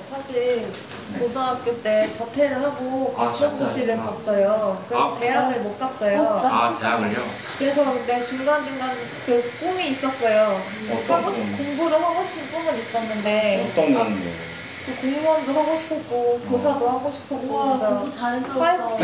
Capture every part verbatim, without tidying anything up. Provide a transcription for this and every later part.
사실 고등학교 때 자퇴를 하고 아, 국정고시를 자퇴. 아. 봤어요. 그래서 아. 대학을 못 갔어요. 아, 대학을요? 그래서 근데 중간중간 그 꿈이 있었어요. 어떤 하고 싶, 꿈? 공부를 하고 싶은 꿈은 있었는데 어떤 건데? 저 공무원도 하고 싶었고 교사도 하고 싶었고 와, 공부 진짜 잘했다.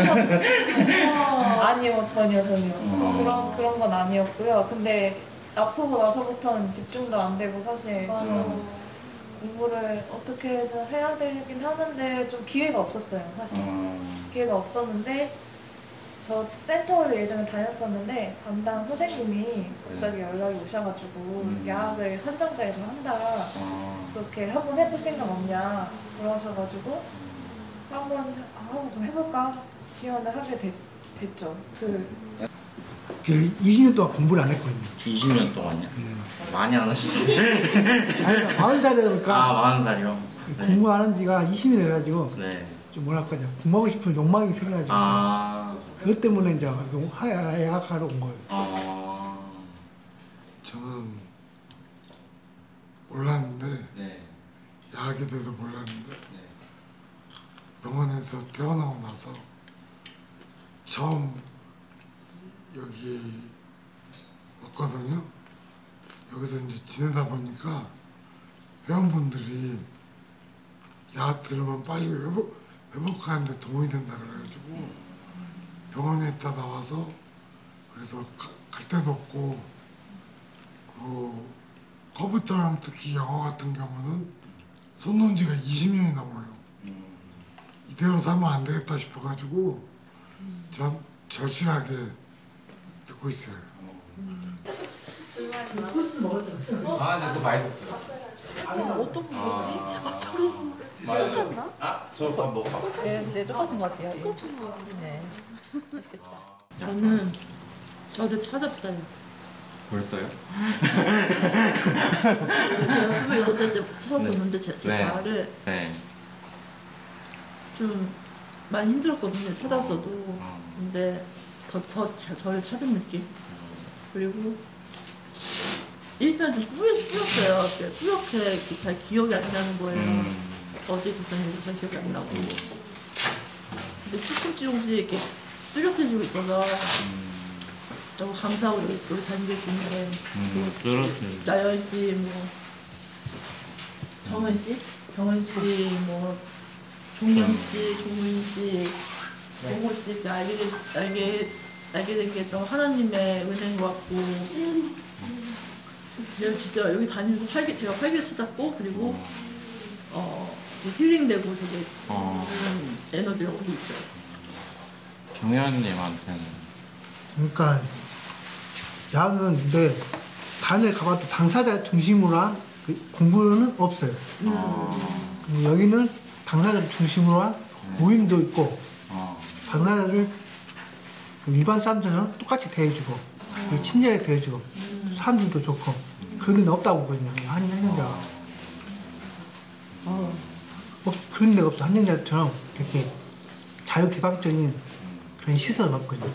사회복지사 아니요 전혀 전혀 어. 그런 그런 건 아니었고요. 근데 아프고 나서부터는 집중도 안 되고 사실 맞아. 좀 공부를 어떻게든 해야 되긴 하는데 좀 기회가 없었어요 사실. 음. 기회가 없었는데 저 센터를 예전에 다녔었는데 담당 선생님이 갑자기 연락이 오셔가지고 음. 야학을 한정자에서 한다 아. 그렇게 한번 해볼 생각 없냐 그러셔가지고 한번 아, 한번 해볼까 지원을 하게 됐, 됐죠. 그 그 이십 년 동안 공부를 안 했거든요. 이십 년 동안요? 음. 많이 안 하셨어요? 아니, 마흔 살이다 보니까 아, 마흔 살이요? 네. 공부 안 한 지가 이십 년 돼가지고 네. 좀 뭐랄까 공부하고 싶은 욕망이 생겨가지고 아. 그것 때문에 이제 야학하러 온 거예요. 아. 저는 몰랐는데 네. 야학에 대해서 몰랐는데 네. 병원에서 퇴원하고 나서 처음 여기 왔거든요. 여기서 이제 지내다 보니까 회원분들이 야학 들으면 빨리 회복, 회복하는데 도움이 된다 그래가지고 병원에 있다 나와서 그래서 가, 갈 데도 없고 그 컴퓨터랑 특히 영어 같은 경우는 손 놓은 지가 이십 년이 넘어요. 음. 이대로 살면 안 되겠다 싶어가지고 전 절실하게 듣고 있어요. 아, 네, 그거 맛있었어요. 어떤 거지? 어떤 거? 똑같나? 아, 저 밥 먹어봐. 네, 네, 똑같은 것 같아요. 똑같은 거. 네. 저는 저를 찾았어요. 벌써요? 제가 스물여덟 살 때 찾았었는데 제, 제 네. 자아를 네. 좀 많이 힘들었거든요. 찾았어도. 어. 근데 더, 더 자, 저를 찾은 느낌. 그리고 일상이 좀 뿌였, 뿌였어요. 뿌옇게 이렇게 잘 기억이 안 나는 거예요. 음. 어디 있었는지 잘 기억이 안 나고. 근데 조금씩 조금씩 이렇게 뚜렷해지고 있어서 너무 감사하고 여기, 여기 다니게 되는데 음, 뚜렷해. 나연 씨, 뭐 정은 씨, 정은 씨, 뭐 종영 씨, 종민 씨, 동호 씨 이렇게 알게 된, 알게 알게 된 게 또 하나님의 은혜인 것 같고. 제가 진짜 여기 다니면서 활기, 제가 활기를 찾았고 그리고 어 힐링되고 되게 어. 음, 에너지가 오고 있어요. 경현님한테는 그러니까 야학은 근데 다른 데 가봐도 당사자 중심으로 한 그 공부는 없어요. 어. 그리고 여기는 당사자를 중심으로 한 모임도 있고 어. 당사자를 일반 사람들처럼 똑같이 대해주고 그리고 친절하게 대해주고 사람들도 좋고 그런 데는 없다고 보거든요. 한인 한영자가 어. 없, 그런 데가 없어. 한영자처럼 이렇게 자유개방적인 그런 시설은 없거든요.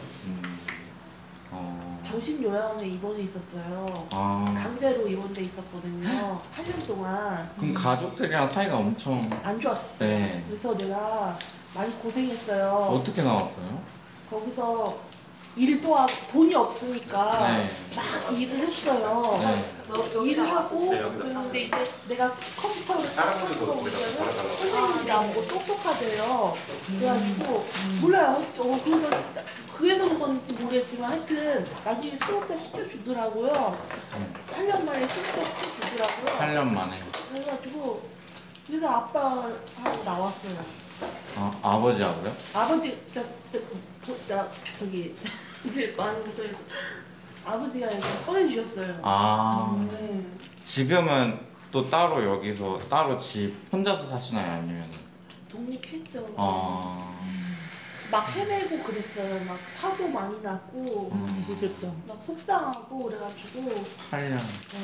어. 정신요양원에 입원해 있었어요. 아. 강제로 입원돼 있었거든요. 팔 년 동안 그럼 가족들이랑 사이가 엄청 안 좋았었어요. 네. 그래서 내가 많이 고생했어요. 어떻게 나왔어요? 거기서 일도 하고 돈이 없으니까 네. 막 일을 했어요. 네. 일을 하고 그런데 이제 내가 컴퓨터를 하고 보면은 선생님이 나보고 똑똑하대요. 그래가지고 몰라요. 어, 그래서 그래서 그런지 모르겠지만 하여튼 나중에 수업자 시켜주더라고요. 팔 년 만에 수업자 시켜주더라고요. 팔 년 만에. 그래가지고 그래서 아빠하고 나왔어요. 아, 아버지하고요? 아버지, 저, 저, 저, 저, 저기, 이제 많은 것들에서 아버지가 이렇게 꺼내주셨어요. 아. 네. 지금은 또 따로 여기서 따로 집 혼자서 사시나요? 아니면? 독립했죠. 아. 막 헤매고 그랬어요. 막 화도 많이 났고, 음. 모르겠다. 막 속상하고 그래가지고, 팔 년. 네.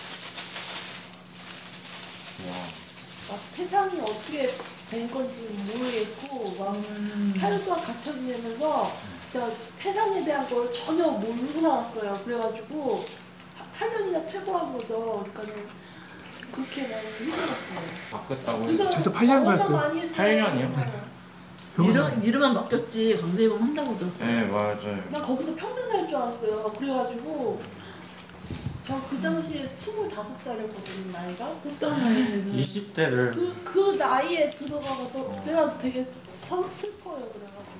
와. 막 세상이 어떻게 된 건지 모르겠고, 막 팔 년 동안 갇혀 지내면서 진짜 세상에 대한 걸 전혀 모르고 살았어요. 그래가지고 팔 년이나 퇴보한 거죠. 그러니까는 그렇게 많이 힘들었어요. 바꿨다고. 저도 팔 년 걸었어요. 팔 년이요? 이름, 이름만 바뀌었지 강제입원 한다고 들었어요. 네 맞아요. 나 거기서 평생 살 줄 알았어요. 그래가지고 저 그 당시에 스물다섯 살이었거든요, 나이가. 어떤 나이에는 이십 대를 그, 그 나이에 들어가서 그래가지고 되게 서, 슬퍼요, 그래가지고.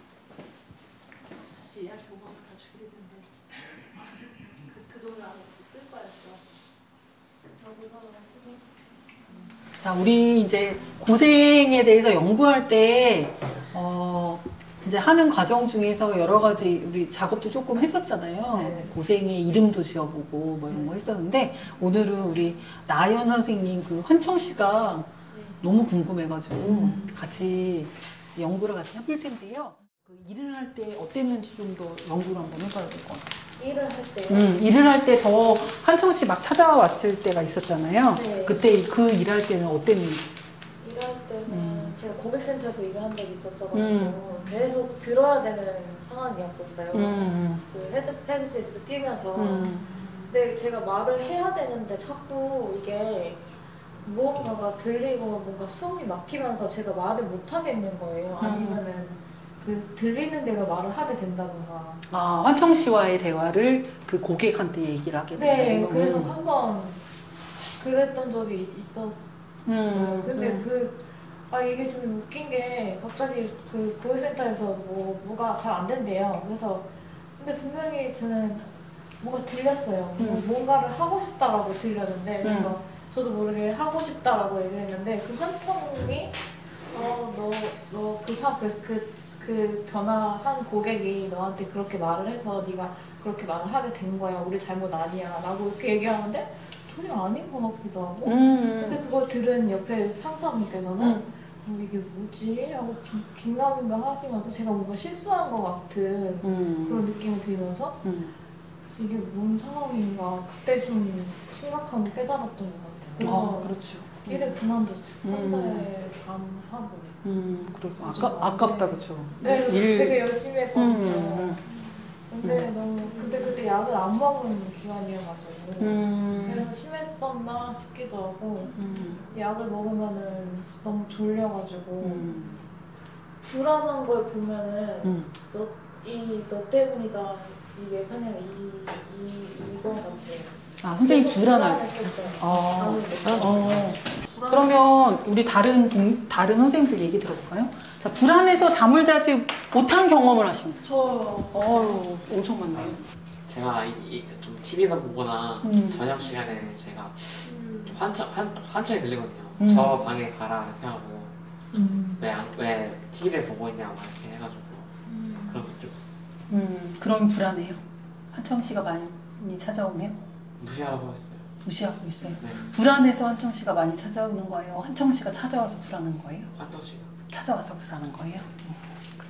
다시 예약 조만부터 죽이는데 그, 그 돈을 안 쓸 거였어. 저도 저도 쓰겠지. 자, 우리 이제 고생에 대해서 연구할 때, 어, 이제 하는 과정 중에서 여러 가지 우리 작업도 조금 했었잖아요. 네. 고생의 이름도 지어보고 뭐 이런 거 했었는데, 오늘은 우리 나연 선생님 그 환청 씨가 네. 너무 궁금해가지고 같이 이제 연구를 같이 해볼 텐데요. 그 일을 할 때 어땠는지 좀 더 연구를 한번 해봐야 될 것 같아요. 일을 할 때요? 음, 일을 할 때 더 환청 씨 막 찾아왔을 때가 있었잖아요. 네. 그때 그 일할 때는 어땠는지. 일할 때는 음. 제가 고객센터에서 일을 한 적이 있었어가지고 음. 계속 들어야 되는 상황이었었어요. 음, 그 헤드, 헤드셋 끼면서. 음, 근데 제가 말을 해야 되는데 자꾸 이게 무언가가 들리고 뭔가 숨이 막히면서 제가 말을 못 하겠는 거예요. 음. 아니면은 그 들리는 대로 말을 하게 된다던가. 아, 환청 씨와의 대화를 그 고객한테 얘기를 하게 네, 된다는 거. 그래서 한 번 그랬던 적이 있었죠. 음, 근데 음. 그, 아, 이게 좀 웃긴 게 갑자기 그 고객센터에서 뭐, 뭐가 잘 안 된대요. 그래서, 근데 분명히 저는 뭐가 들렸어요. 뭐 음. 뭔가를 하고 싶다라고 들렸는데, 그래서 음. 저도 모르게 하고 싶다라고 얘기를 했는데, 그 환청이, 어, 너, 너 그 사, 그, 그, 그 전화한 고객이 너한테 그렇게 말을 해서 네가 그렇게 말을 하게 된 거야. 우리 잘못 아니야. 라고 이렇게 얘기하는데 전혀 아닌 것 같기도 하고. 근데 음, 그걸 들은 옆에 상사분께서는 음. 어, 이게 뭐지? 하고 기- 긴가민가 하시면서 제가 뭔가 실수한 것 같은 음, 그런 느낌이 들면서 음. 이게 뭔 상황인가 그때 좀 심각함을 깨달았던 것 같아요. 그래서 아, 그렇죠. 일을 그만뒀어요. 한 음. 달 반 하고. 음, 그리고 좀 아까, 아깝다, 그쵸. 네, 일- 되게 열심히 했거든요. 음, 근데 너무 그때 그때 약을 안 먹은 기간이어가지고 음, 그래서 심했었나 싶기도 하고 음, 약을 먹으면은 너무 졸려가지고 음, 불안한 걸 보면은 음. 너 이 너 때문이다 이 예선이랑 이, 이 이거 같아요. 아, 선생님 계속 불안할 때. 불안했을 때. 아, 나는 느껴요. 어. 그러면 우리 다른 동, 다른 선생님들 얘기 들어볼까요? 자, 불안해서 잠을 자지 못한 경험을 하시면서. 저요. 어유 엄청 많네요. 제가 이, 이, 좀 티비나 보거나 음. 저녁 시간에 제가 음. 좀 환청, 환, 환청이 들리거든요. 음. 저 방에 가라 이렇게 하고 음. 왜, 안- 왜 티비를 보고 있냐 막 이렇게 해가지고 음. 그런 것좀 음, 그럼 불안해요. 한청 씨가 많이 찾아오면 무시하라고 했어요. 무시하고 있어요. 네, 불안해서 한청 씨가 많이 찾아오는 거예요. 한청 씨가 찾아와서 불안한 거예요. 환청 씨가. 찾아와서 불안한 거예요. 음, 그래.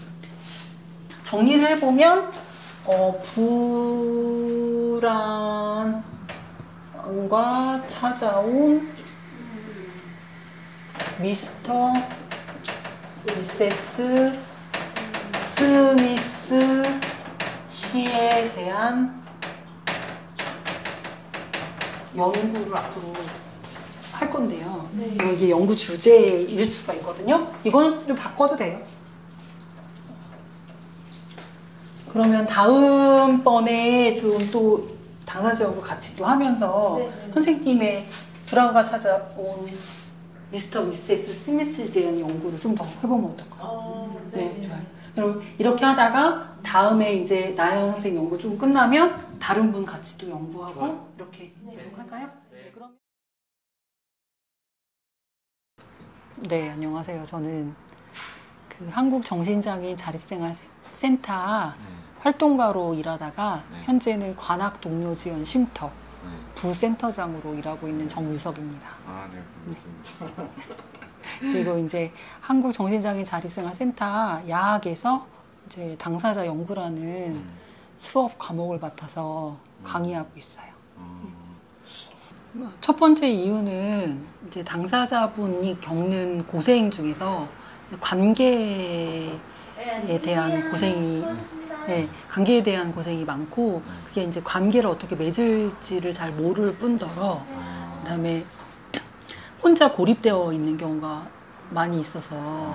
정리를 해보면 어, 불안과 찾아온 미스터 미세스 스미스 씨에 대한 연구를 앞으로 할 건데요. 네. 이게 연구 주제일 수가 있거든요. 이거는 좀 바꿔도 돼요. 그러면 다음번에 좀 또 당사자하고 같이 또 하면서 네, 네. 선생님의 불안과 찾아온 미스터 미세스 스미스에 대한 연구를 좀 더 해보면 어떨까요? 어, 네, 네. 좋아요. 그럼 이렇게 하다가 다음에 이제 나연 선생님 연구 좀 끝나면 다른 분 같이 또 연구하고 좋아요. 이렇게 네. 계속 할까요? 네. 그럼 네, 안녕하세요. 저는 그 한국정신장애인 자립생활센터 활동가로 일하다가 네. 현재는 관악 동료 지원 쉼터 네. 부센터장으로 일하고 있는 정유석입니다. 아, 네, 반갑습니다. 그리고 이제 한국정신장애인 자립생활센터 야학에서 이제 당사자 연구라는 음. 수업 과목을 맡아서 음. 강의하고 있어요. 어, 첫 번째 이유는 이제 당사자분이 겪는 고생 중에서 관계에 대한 고생이, 네, 관계에 대한 고생이 많고, 그게 이제 관계를 어떻게 맺을지를 잘 모를 뿐더러, 어, 그다음에 혼자 고립되어 있는 경우가 많이 있어서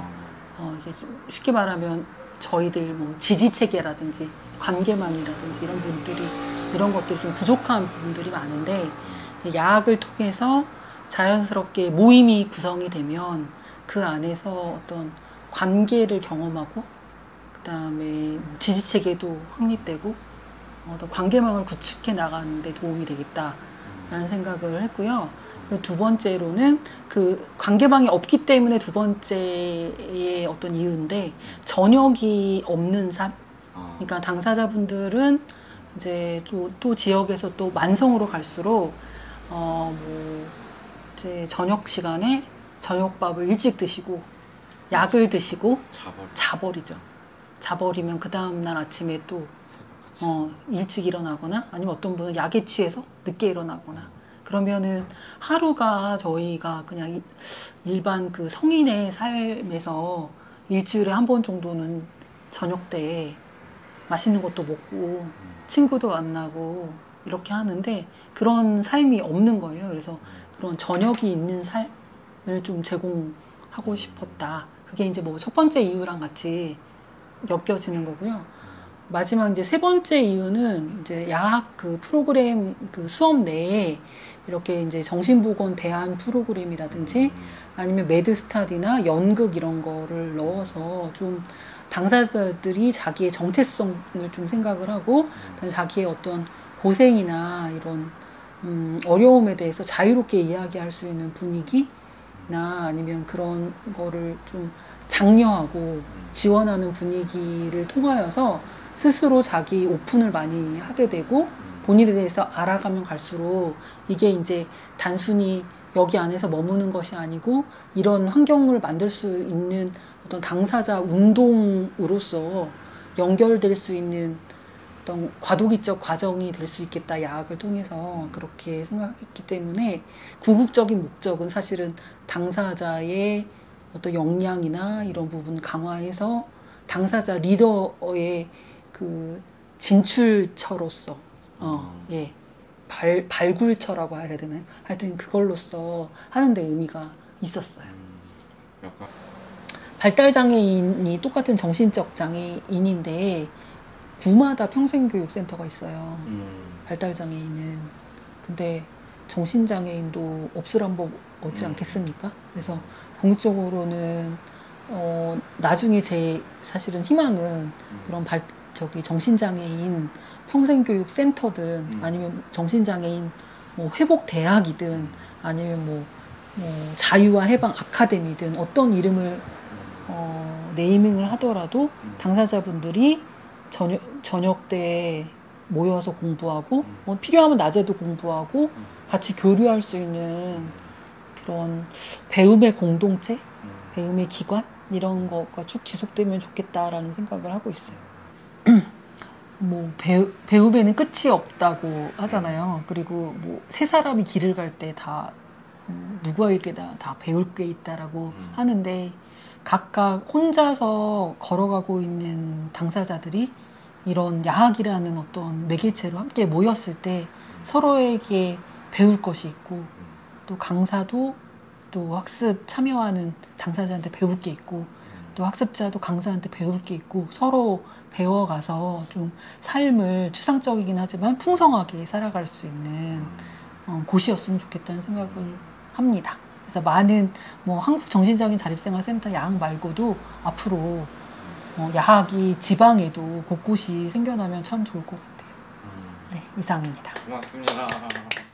어, 이게 좀 쉽게 말하면 저희들 뭐 지지 체계라든지 관계망이라든지 이런 분들이 이런 것들이 좀 부족한 부분들이 많은데 야학을 통해서 자연스럽게 모임이 구성이 되면 그 안에서 어떤 관계를 경험하고 그다음에 지지체계도 확립되고 어떤 관계망을 구축해 나가는 데 도움이 되겠다라는 생각을 했고요. 두 번째로는 그 관계망이 없기 때문에 두 번째의 어떤 이유인데 전역이 없는 삶. 그러니까 당사자분들은 이제 또, 또 지역에서 또 만성으로 갈수록 어 뭐 이제 저녁 시간에 저녁밥을 일찍 드시고 약을 드시고 자버리. 자버리죠. 자버리면 그 다음날 아침에 또 어, 일찍 일어나거나 아니면 어떤 분은 약에 취해서 늦게 일어나거나 그러면은 하루가 저희가 그냥 일반 그 성인의 삶에서 일주일에 한 번 정도는 저녁 때 맛있는 것도 먹고 친구도 만나고 이렇게 하는데 그런 삶이 없는 거예요. 그래서 그런 저녁이 있는 삶을 좀 제공하고 싶었다. 그게 이제 뭐 첫 번째 이유랑 같이 엮여지는 거고요. 마지막 이제 세 번째 이유는 이제 야학 그 프로그램 그 수업 내에 이렇게 이제 정신보건 대안 프로그램이라든지 아니면 매드스타디나 연극 이런 거를 넣어서 좀 당사자들이 자기의 정체성을 좀 생각을 하고 자기의 어떤 고생이나 이런 음 어려움에 대해서 자유롭게 이야기할 수 있는 분위기나 아니면 그런 거를 좀 장려하고 지원하는 분위기를 통하여서 스스로 자기 오픈을 많이 하게 되고 본인에 대해서 알아가면 갈수록 이게 이제 단순히 여기 안에서 머무는 것이 아니고 이런 환경을 만들 수 있는 어떤 당사자 운동으로서 연결될 수 있는 어떤 과도기적 과정이 될 수 있겠다. 야학을 통해서 그렇게 생각했기 때문에 궁극적인 목적은 사실은 당사자의 어떤 역량이나 이런 부분 강화해서 당사자 리더의 그 진출처로서 어, 예. 발, 발굴처라고 해야 되나요? 하여튼 그걸로써 하는데 의미가 있었어요. 음, 약간 발달장애인이 똑같은 정신적 장애인인데 구마다 평생교육센터가 있어요. 음. 발달장애인은. 근데 정신장애인도 없으란 법 없지 음. 않겠습니까? 그래서 궁극적으로는 어, 나중에 제 사실은 희망은 그런 발, 저기 정신장애인 평생교육센터든 음. 아니면 정신장애인 뭐 회복대학이든 아니면 뭐, 뭐 자유와 해방 아카데미든 어떤 이름을 어, 네이밍을 하더라도 당사자분들이 저녁, 저녁 때 모여서 공부하고 뭐 필요하면 낮에도 공부하고 같이 교류할 수 있는 그런 배움의 공동체, 배움의 기관 이런 거가 쭉 지속되면 좋겠다라는 생각을 하고 있어요. 뭐 배우, 배움에는 끝이 없다고 하잖아요. 그리고 뭐 세 사람이 길을 갈 때 다 누구에게나 다 배울 게 있다라고 음. 하는데 각각 혼자서 걸어가고 있는 당사자들이 이런 야학이라는 어떤 매개체로 함께 모였을 때 서로에게 배울 것이 있고 또 강사도 또 학습 참여하는 당사자한테 배울 게 있고 또 학습자도 강사한테 배울 게 있고 서로 배워가서 좀 삶을 추상적이긴 하지만 풍성하게 살아갈 수 있는 어, 곳이었으면 좋겠다는 생각을 합니다. 그래서 많은 뭐 한국 정신장애인 자립생활센터 야학 말고도 앞으로 어, 야학이 지방에도 곳곳이 생겨나면 참 좋을 것 같아요. 네, 이상입니다. 고맙습니다.